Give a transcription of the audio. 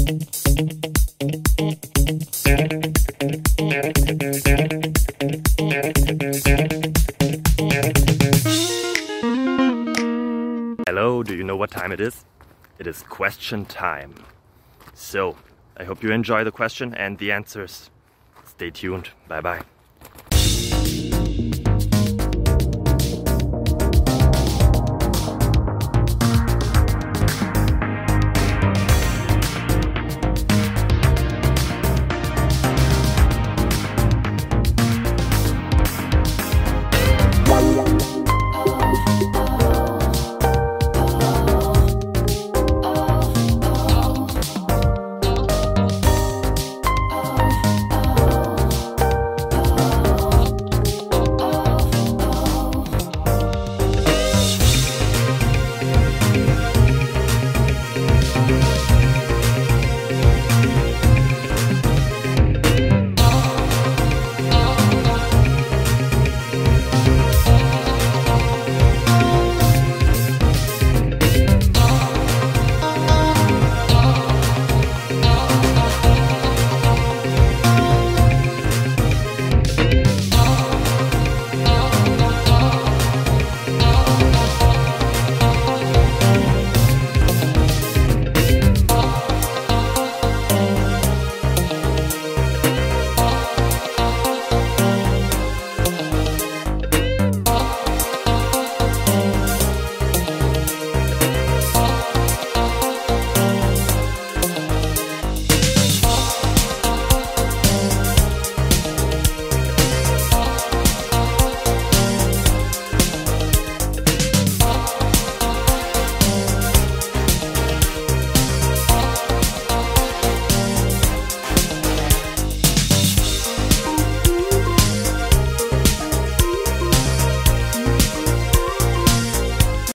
Hello, do you know what time it is? It is question time. So, I hope you enjoy the question and the answers. Stay tuned. Bye bye.